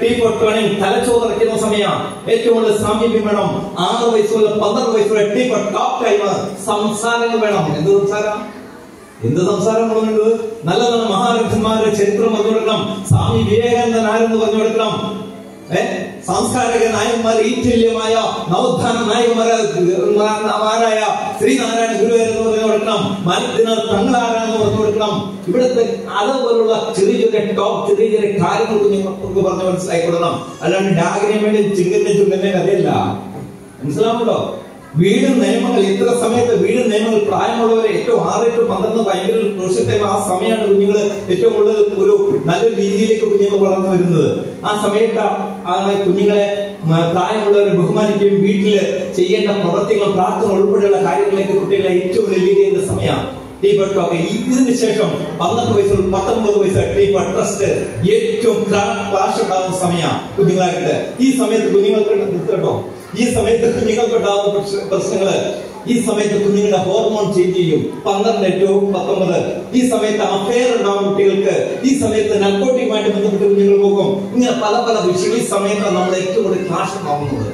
ടീപ്പോട്ട് തലച്ചോറിക്കുന്ന സമയം ഏറ്റവും കൂടുതൽ സാമീപ്യം വേണം. 6 വയസ്സ് മുതൽ 12 വയസ്സ് വരെ ടീപ്പോട്ട് ടോപ്പ് ടൈം സംസാരങ്ങൾ വേണം. എന്ത് സംസാരം? എന്ത് സംസാരം പറഞ്ഞത്? നല്ല നല്ല മഹാരഥന്മാരുടെ ചരിത്രം പറഞ്ഞു കൊടുക്കണം. സ്വാമി വിവേകാനന്ദൻ ആരെന്ന് പറഞ്ഞു കൊടുക്കണം. സാംസ്കാരിക നായകന്മാർ ഈറ്റുല്യമായ നവോത്ഥാന നായകന്മാരായ ശ്രീനാരായണ ഗുരുവായൂരെന്ന് പറഞ്ഞു കൊടുക്കണം. മാലിക് തങ്ങളാരാന്ന് പറഞ്ഞു കൊടുക്കണം. ഇവിടുത്തെ അതുപോലുള്ള ചെറിയ ചെറിയ ടോപ്പ് ചെറിയ ചെറിയ കാര്യങ്ങൾ കുഞ്ഞുങ്ങൾക്ക് പറഞ്ഞ് മനസ്സിലാക്കി കൊടുക്കണം. അല്ലാണ്ട് ഡാഗിനെ വേണ്ടി ചുങ്കന്റെ കഥയല്ല. മനസ്സിലാവുണ്ടോ? വീട് നിയമങ്ങൾ എത്ര സമയത്ത് വീട് നിയമങ്ങൾ പ്രായമുള്ളവരെ ഏറ്റവും 6 to 12 ഭയങ്കര ക്രൂഷ്യൽ ആ സമയമാണ് കുഞ്ഞുങ്ങൾ ഏറ്റവും കൂടുതൽ ഒരു നല്ലൊരു രീതിയിലേക്ക് കുഞ്ഞുങ്ങൾ വളർന്നു വരുന്നത്. ആ സമയത്ത് കുഞ്ഞുങ്ങളെ പ്രായമുള്ളവരെ ബഹുമാനിക്കുകയും വീട്ടില് ചെയ്യേണ്ട പ്രവർത്തികൾ പ്രാർത്ഥന ഉൾപ്പെടെയുള്ള കാര്യങ്ങളിലേക്ക് കുട്ടികളെ ഏറ്റവും വലിയ ലീഡ് ചെയ്യുന്ന സമയമാണ്. ഇതിന് ശേഷം 12 വയസ്സ് 19 വയസ്സ് ടീപ്പർ ട്രസ്റ്റ് ഏറ്റവും ക്ലാഷ് ഉണ്ടാകുന്ന സമയമാണ് കുഞ്ഞുങ്ങളായിട്ട്. ഈ സമയത്ത് കുഞ്ഞുങ്ങൾക്ക് കേട്ടോ, ഈ സമയത്ത് കുഞ്ഞുങ്ങൾക്കുണ്ടാകുന്ന പ്രശ്നങ്ങള്, ഈ സമയത്ത് കുഞ്ഞുങ്ങളുടെ ഹോർമോൺ ചേഞ്ച് ചെയ്യും. 12 to 19 ഈ സമയത്ത് അഫെയർ ഉണ്ടാകും കുട്ടികൾക്ക്. ഈ സമയത്ത് നർക്കോട്ടിക്കുമായിട്ട് ബന്ധപ്പെട്ട് കുഞ്ഞുങ്ങൾ പോകും. ഇങ്ങനെ പല പല വിഷയങ്ങൾ ഈ സമയത്താണ് നമ്മൾ ഏറ്റവും കൂടുതൽ ക്ലാഷ് ഉണ്ടാകുന്നത്.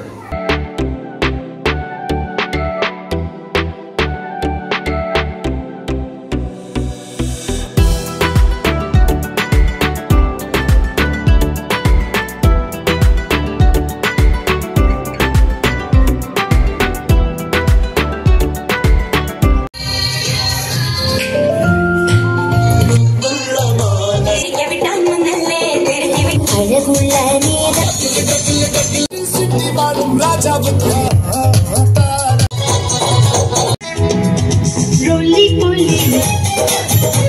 Rolly, rolly.